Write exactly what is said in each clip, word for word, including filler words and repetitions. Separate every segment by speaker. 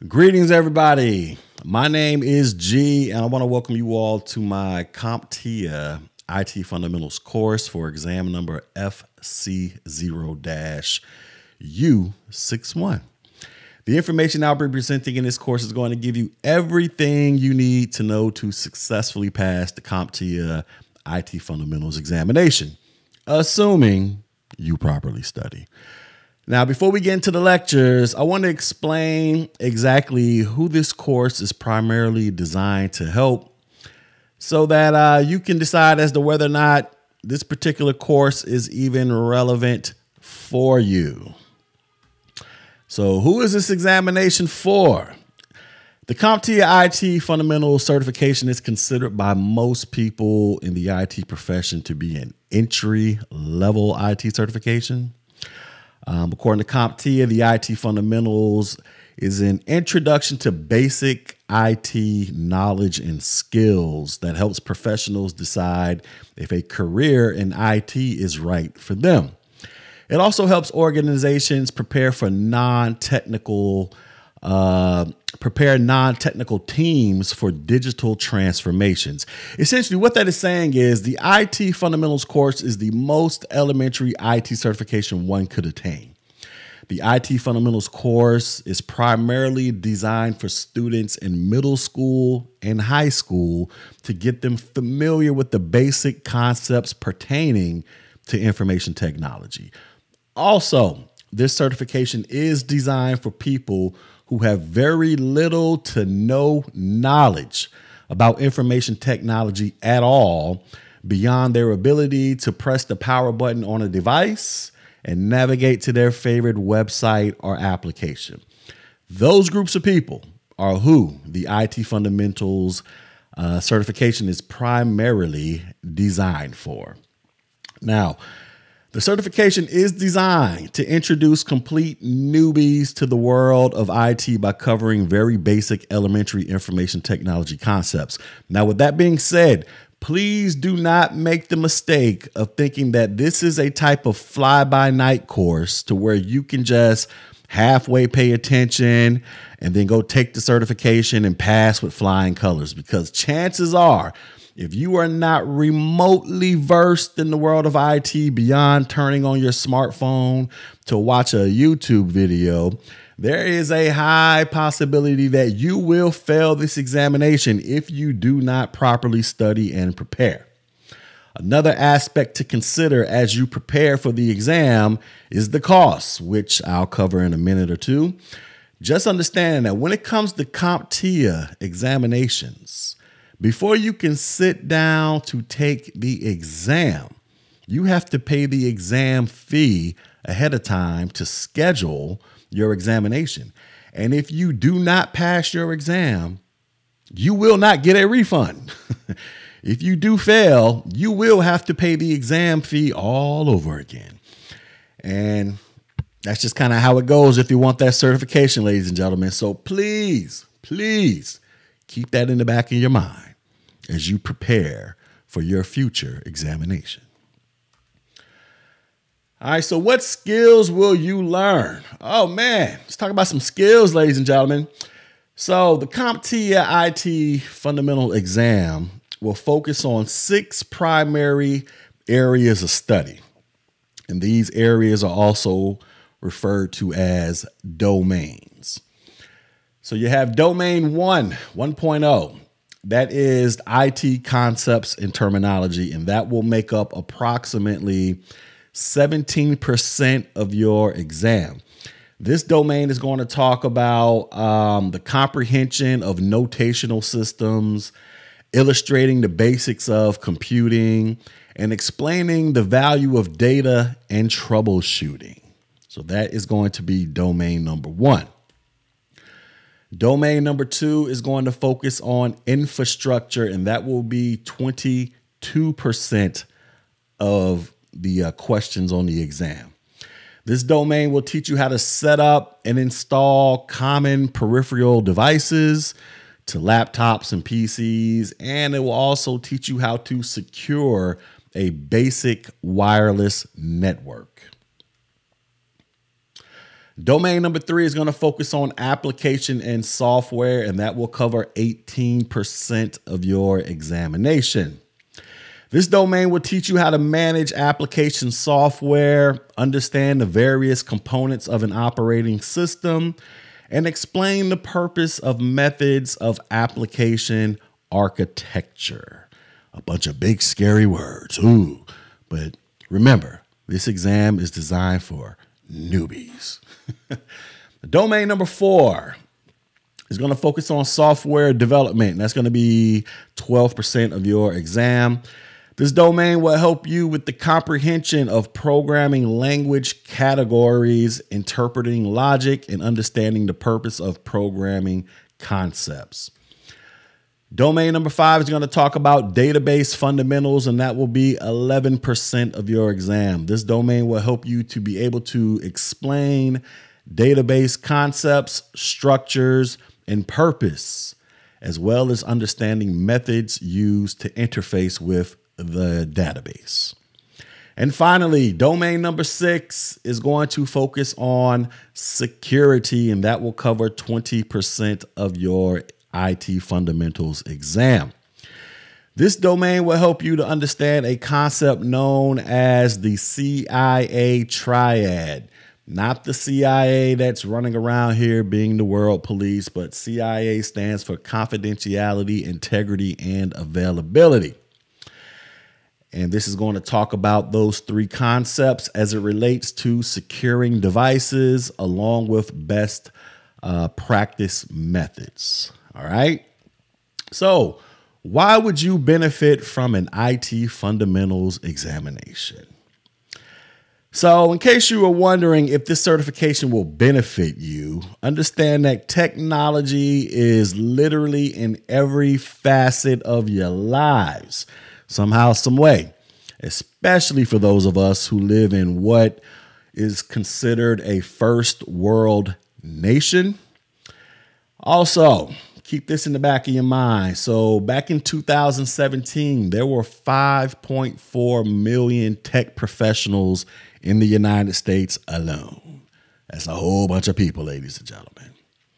Speaker 1: Greetings, everybody. My name is G, and I want to welcome you all to my CompTIA I T Fundamentals course for exam number F C zero U sixty-one. The information I'll be presenting in this course is going to give you everything you need to know to successfully pass the CompTIA I T Fundamentals examination, assuming you properly study. Now, before we get into the lectures, I want to explain exactly who this course is primarily designed to help so that uh, you can decide as to whether or not this particular course is even relevant for you. So who is this examination for? The CompTIA I T Fundamentals certification is considered by most people in the I T profession to be an entry-level I T certification. Um, according to CompTIA, the I T Fundamentals is an introduction to basic I T knowledge and skills that helps professionals decide if a career in I T is right for them. It also helps organizations prepare for non-technical, uh, prepare non-technical teams for digital transformations. Essentially, what that is saying is the I T Fundamentals course is the most elementary I T certification one could attain. The I T Fundamentals course is primarily designed for students in middle school and high school to get them familiar with the basic concepts pertaining to information technology. Also, this certification is designed for people who have very little to no knowledge about information technology at all beyond their ability to press the power button on a device and navigate to their favorite website or application. Those groups of people are who the I T Fundamentals uh, certification is primarily designed for. Now, the certification is designed to introduce complete newbies to the world of I T by covering very basic elementary information technology concepts. Now, with that being said, please do not make the mistake of thinking that this is a type of fly-by-night course to where you can just halfway pay attention and then go take the certification and pass with flying colors, because chances are, if you are not remotely versed in the world of I T beyond turning on your smartphone to watch a YouTube video, there is a high possibility that you will fail this examination if you do not properly study and prepare. Another aspect to consider as you prepare for the exam is the cost, which I'll cover in a minute or two. Just understand that when it comes to CompTIA examinations, before you can sit down to take the exam, you have to pay the exam fee ahead of time to schedule your examination. And if you do not pass your exam, you will not get a refund. If you do fail, you will have to pay the exam fee all over again. And that's just kind of how it goes if you want that certification, ladies and gentlemen. So please, please keep that in the back of your mind as you prepare for your future examination. All right, so what skills will you learn? Oh, man, let's talk about some skills, ladies and gentlemen. So the CompTIA I T Fundamental Exam will focus on six primary areas of study. And these areas are also referred to as domains. So you have domain one, one point oh. That is I T concepts and terminology, and that will make up approximately seventeen percent of your exam. This domain is going to talk about um, the comprehension of notational systems, illustrating the basics of computing, and explaining the value of data and troubleshooting. So that is going to be domain number one. Domain number two is going to focus on infrastructure, and that will be twenty-two percent of the uh, questions on the exam. This domain will teach you how to set up and install common peripheral devices to laptops and P Cs, and it will also teach you how to secure a basic wireless network. Domain number three is going to focus on application and software, and that will cover eighteen percent of your examination. This domain will teach you how to manage application software, understand the various components of an operating system, and explain the purpose of methods of application architecture. A bunch of big, scary words. Ooh, but remember, this exam is designed for newbies. Domain number four is going to focus on software development. And that's going to be twelve percent of your exam. This domain will help you with the comprehension of programming language categories, interpreting logic, and understanding the purpose of programming concepts. Domain number five is going to talk about database fundamentals, and that will be eleven percent of your exam. This domain will help you to be able to explain database concepts, structures, and purpose, as well as understanding methods used to interface with the database. And finally, domain number six is going to focus on security, and that will cover twenty percent of your I T fundamentals exam. This domain will help you to understand a concept known as the C I A triad. Not the C I A that's running around here being the world police, but C I A stands for confidentiality, integrity, and availability. And this is going to talk about those three concepts as it relates to securing devices along with best uh, practice methods. All right. So why would you benefit from an I T fundamentals examination? So in case you were wondering if this certification will benefit you, understand that technology is literally in every facet of your lives, somehow, some way, especially for those of us who live in what is considered a first world nation. Also, keep this in the back of your mind. So back in two thousand seventeen, there were five point four million tech professionals in the United States alone. That's a whole bunch of people, ladies and gentlemen.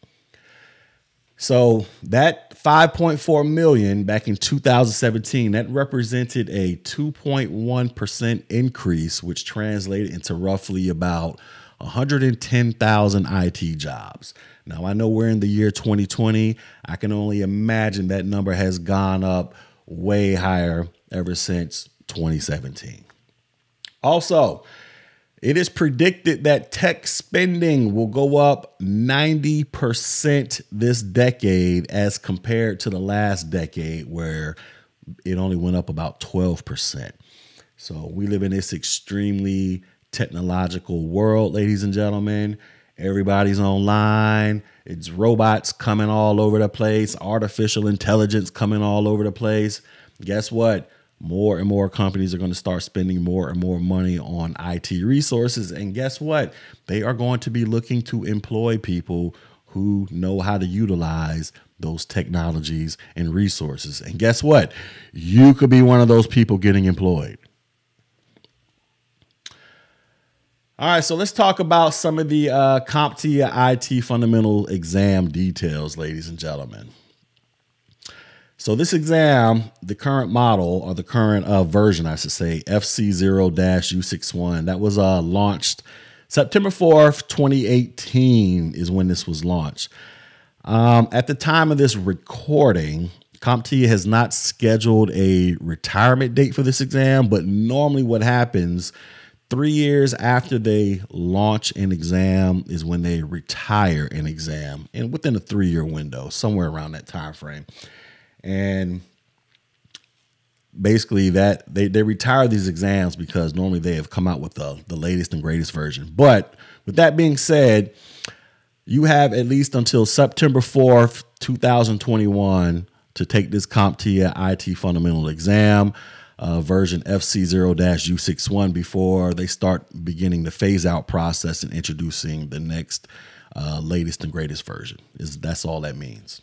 Speaker 1: So that five point four million back in two thousand seventeen, that represented a two point one percent increase, which translated into roughly about one hundred ten thousand I T jobs. Now, I know we're in the year twenty twenty. I can only imagine that number has gone up way higher ever since twenty seventeen. Also, it is predicted that tech spending will go up ninety percent this decade as compared to the last decade, where it only went up about twelve percent. So we live in this extremely technological world, ladies and gentlemen. Everybody's online. It's robots coming all over the place, artificial intelligence coming all over the place. Guess what? More and more companies are going to start spending more and more money on I T resources. And guess what? They are going to be looking to employ people who know how to utilize those technologies and resources. And guess what? You could be one of those people getting employed. All right, so let's talk about some of the uh, CompTIA I T fundamental exam details, ladies and gentlemen. So this exam, the current model, or the current uh, version, I should say, F C zero dash U sixty-one, that was uh, launched September fourth, twenty eighteen is when this was launched. Um, at the time of this recording, CompTIA has not scheduled a retirement date for this exam, but normally what happens three years after they launch an exam is when they retire an exam, and within a three-year window, somewhere around that time frame. And basically that they, they retire these exams because normally they have come out with the, the latest and greatest version. But with that being said, you have at least until September fourth, two thousand twenty-one to take this CompTIA I T fundamental exam, uh, version F C zero dash U sixty-one, before they start beginning the phase out process and introducing the next uh, latest and greatest version. Is That's all that means.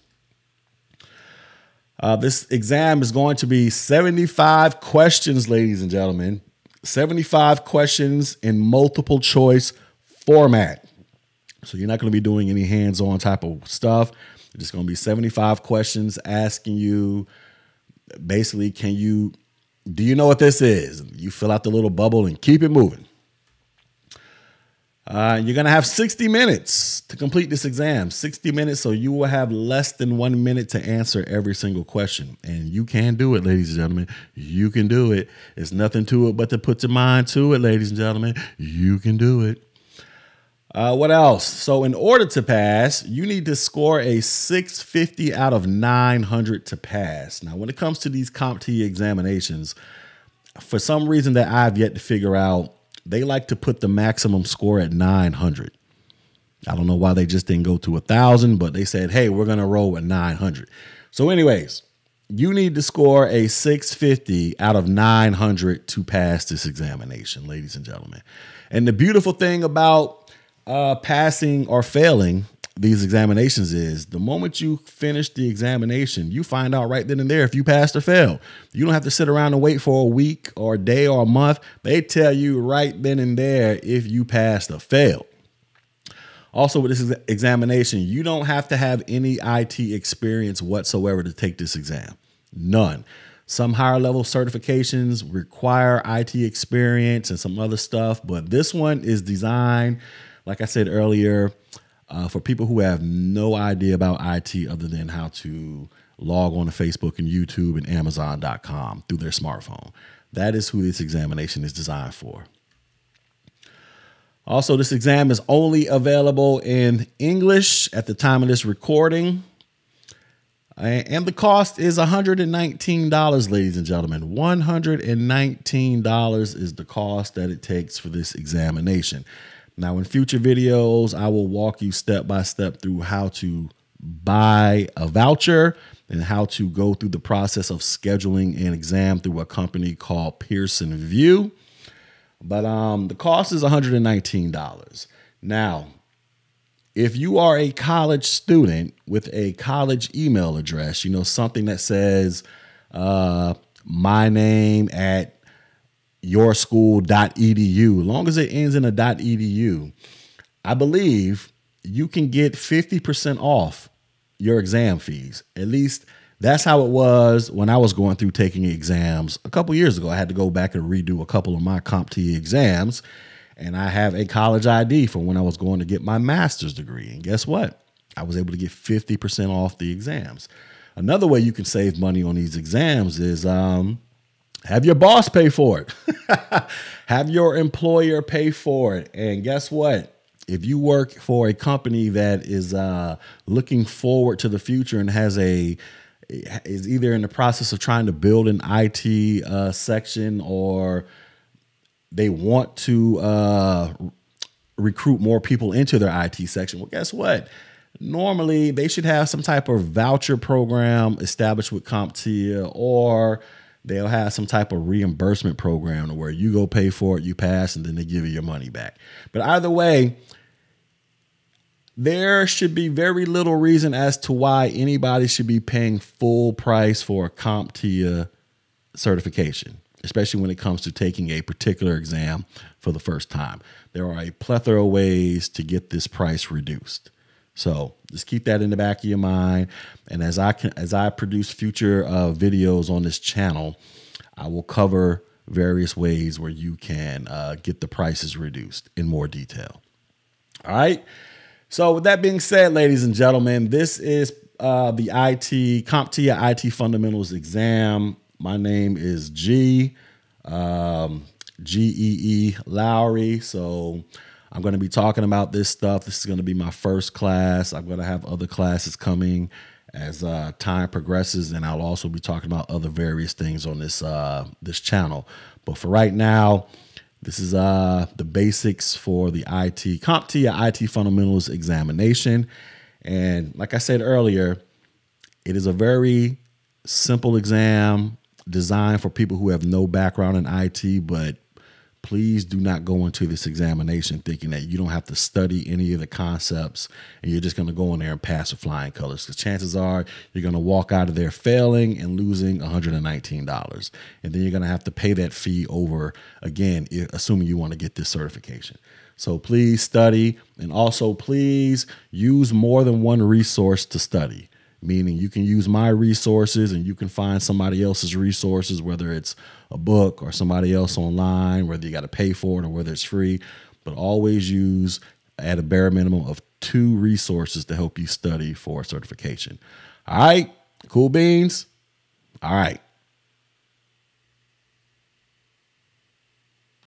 Speaker 1: Uh, this exam is going to be seventy-five questions, ladies and gentlemen, seventy-five questions in multiple choice format. So you're not going to be doing any hands-on type of stuff. It's just going to be seventy-five questions asking you, basically, can you, do you know what this is? You fill out the little bubble and keep it moving. Uh, you're going to have sixty minutes to complete this exam, sixty minutes. So you will have less than one minute to answer every single question. And you can do it, ladies and gentlemen. You can do it. There's nothing to it but to put your mind to it, ladies and gentlemen. You can do it. Uh, what else? So in order to pass, you need to score a six fifty out of nine hundred to pass. Now, when it comes to these CompTIA examinations, for some reason that I've yet to figure out, they like to put the maximum score at nine hundred. I don't know why they just didn't go to one thousand, but they said, hey, we're going to roll with nine hundred. So anyways, you need to score a six fifty out of nine hundred to pass this examination, ladies and gentlemen. And the beautiful thing about uh, passing or failing these examinations is the moment you finish the examination, you find out right then and there if you passed or failed. You don't have to sit around and wait for a week or a day or a month. They tell you right then and there if you passed or failed. Also, with this examination, you don't have to have any I T experience whatsoever to take this exam. None. Some higher level certifications require I T experience and some other stuff, but this one is designed, like I said earlier, Uh, for people who have no idea about I T other than how to log on to Facebook and YouTube and Amazon dot com through their smartphone. That is who this examination is designed for. Also, this exam is only available in English at the time of this recording. And the cost is one hundred nineteen dollars, ladies and gentlemen. one hundred nineteen dollars is the cost that it takes for this examination. Now, in future videos, I will walk you step by step through how to buy a voucher and how to go through the process of scheduling an exam through a company called Pearson VUE. But um, the cost is one hundred nineteen dollars. Now, if you are a college student with a college email address, you know, something that says uh, my name at your school dot e d u, as long as it ends in a .edu, I believe you can get fifty percent off your exam fees. At least that's how it was when I was going through taking exams a couple years ago. I had to go back and redo a couple of my CompTIA exams, and I have a college I D for when I was going to get my master's degree. And guess what? I was able to get fifty percent off the exams. Another way you can save money on these exams is um, have your boss pay for it. Have your employer pay for it. And guess what? If you work for a company that is uh, looking forward to the future and has a is either in the process of trying to build an I T uh, section, or they want to uh, recruit more people into their I T section, well, guess what? Normally, they should have some type of voucher program established with CompTIA, or they'll have some type of reimbursement program where you go pay for it, you pass, and then they give you your money back. But either way, there should be very little reason as to why anybody should be paying full price for a CompTIA certification, especially when it comes to taking a particular exam for the first time. There are a plethora of ways to get this price reduced. So just keep that in the back of your mind. And as I can, as I produce future uh, videos on this channel, I will cover various ways where you can uh, get the prices reduced in more detail. All right. So with that being said, ladies and gentlemen, this is uh, the I T CompTIA I T Fundamentals exam. My name is G, um, G E E Lowry. So I'm going to be talking about this stuff. This is going to be my first class. I'm going to have other classes coming as uh, time progresses, and I'll also be talking about other various things on this uh, this channel. But for right now, this is uh, the basics for the I T CompTIA I T Fundamentals examination. And like I said earlier, it is a very simple exam designed for people who have no background in I T, but please do not go into this examination thinking that you don't have to study any of the concepts and you're just going to go in there and pass with flying colors, because chances are you're going to walk out of there failing and losing one hundred nineteen dollars. And then you're going to have to pay that fee over again, assuming you want to get this certification. So please study, and also please use more than one resource to study. Meaning you can use my resources and you can find somebody else's resources, whether it's a book or somebody else online, whether you got to pay for it or whether it's free. But always use at a bare minimum of two resources to help you study for a certification. All right, cool beans. All right.